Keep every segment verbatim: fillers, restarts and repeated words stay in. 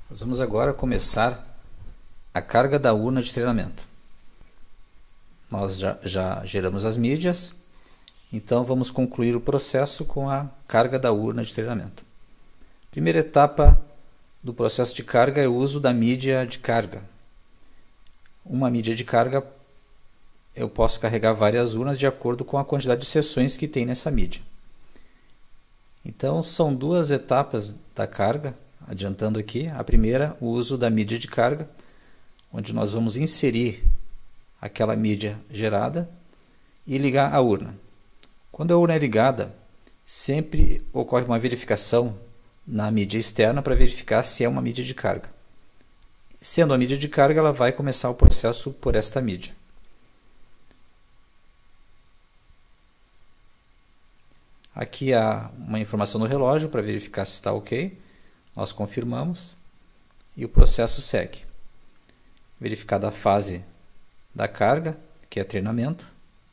Nós vamos agora começar a carga da urna de treinamento. Nós já, já geramos as mídias, então vamos concluir o processo com a carga da urna de treinamento. Primeira etapa do processo de carga é o uso da mídia de carga. Uma mídia de carga, eu posso carregar várias urnas de acordo com a quantidade de sessões que tem nessa mídia. Então são duas etapas da carga, adiantando aqui. A primeira, o uso da mídia de carga, onde nós vamos inserir aquela mídia gerada e ligar a urna. Quando a urna é ligada, sempre ocorre uma verificação na mídia externa para verificar se é uma mídia de carga. Sendo a mídia de carga, ela vai começar o processo por esta mídia. Aqui há uma informação no relógio para verificar se está ok. Nós confirmamos e o processo segue. Verificada a fase da carga, que é treinamento.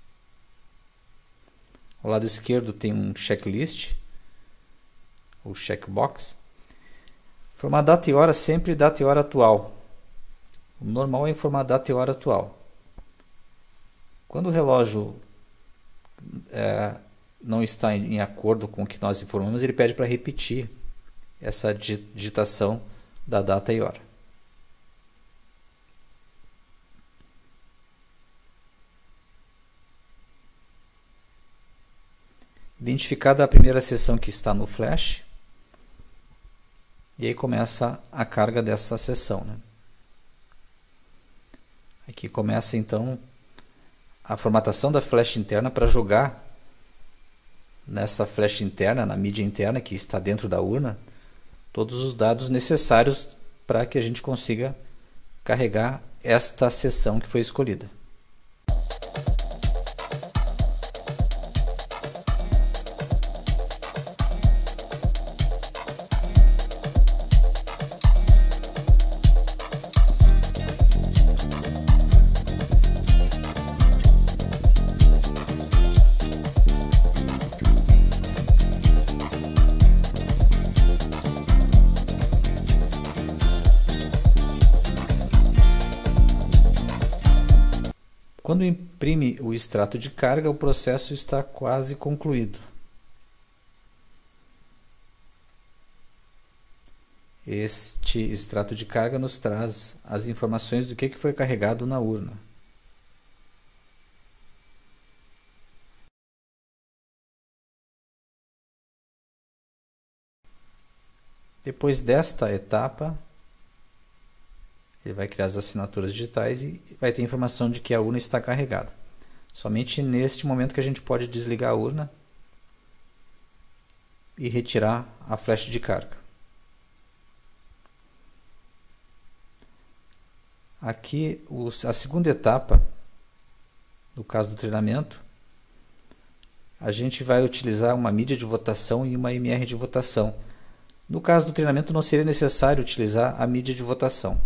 Ao lado esquerdo tem um checklist, ou checkbox. Informar data e hora, sempre data e hora atual. O normal é informar data e hora atual. Quando o relógio é, não está em, em acordo com o que nós informamos, ele pede para repetir essa digitação da data e hora. Identificada a primeira sessão que está no flash, e aí começa a carga dessa sessão, né? Aqui começa então a formatação da flash interna para jogar nessa flash interna, na mídia interna que está dentro da urna, todos os dados necessários para que a gente consiga carregar esta sessão que foi escolhida. Quando imprime o extrato de carga, o processo está quase concluído. Este extrato de carga nos traz as informações do que foi carregado na urna. Depois desta etapa, ele vai criar as assinaturas digitais e vai ter informação de que a urna está carregada. Somente neste momento que a gente pode desligar a urna e retirar a flash de carga. Aqui, a segunda etapa, no caso do treinamento, a gente vai utilizar uma mídia de votação e uma M R de votação. No caso do treinamento, não seria necessário utilizar a mídia de votação.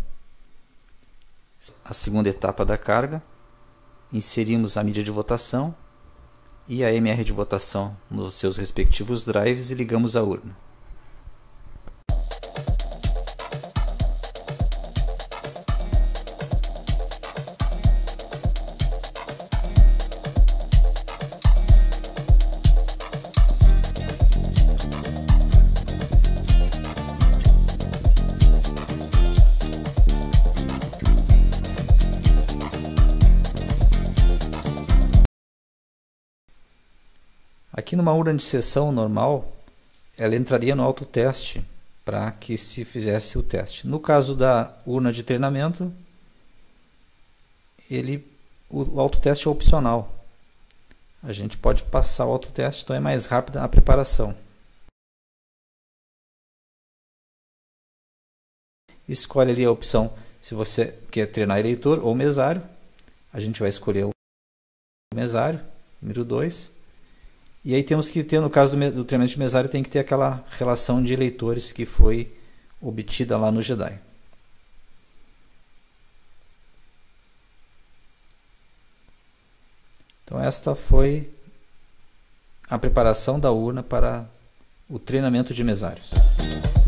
A segunda etapa da carga, inserimos a mídia de votação e a M R de votação nos seus respectivos drives e ligamos a urna. Aqui numa urna de sessão normal, ela entraria no autoteste para que se fizesse o teste. No caso da urna de treinamento, ele, o, o autoteste é opcional. A gente pode passar o autoteste, então é mais rápida a preparação. Escolhe ali a opção se você quer treinar eleitor ou mesário. A gente vai escolher o mesário, número dois. E aí temos que ter, no caso do, do treinamento de mesário, tem que ter aquela relação de eleitores que foi obtida lá no Jedi. Então esta foi a preparação da urna para o treinamento de mesários.